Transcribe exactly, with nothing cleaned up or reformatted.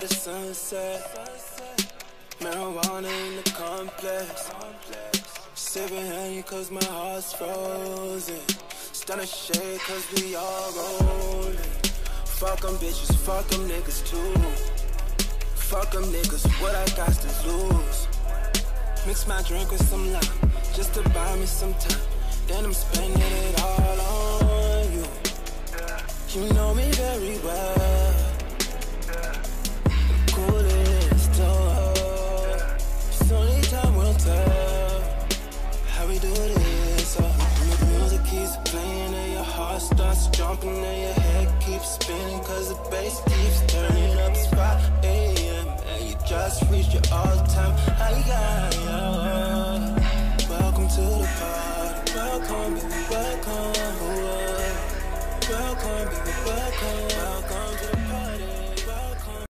the sunset. Marijuana in the complex. Sipping honey cause my heart's frozen. Stunning shade cause we all rolling. Fuck them bitches, fuck them niggas too. Fuck them niggas, what I got to lose. Mix my drink with some lime, just to buy me some time. Then I'm spending it all on you. You know me very well. The coolest door. It's only time will tell how we do this. Oh, the music keeps playing and your heart starts jumping and your head keeps spinning cause the bass keeps turning up. It's five A M and you just reached your all-time high. Yeah. Welcome to the party. Welcome, baby, welcome. Welcome, baby, welcome. Welcome.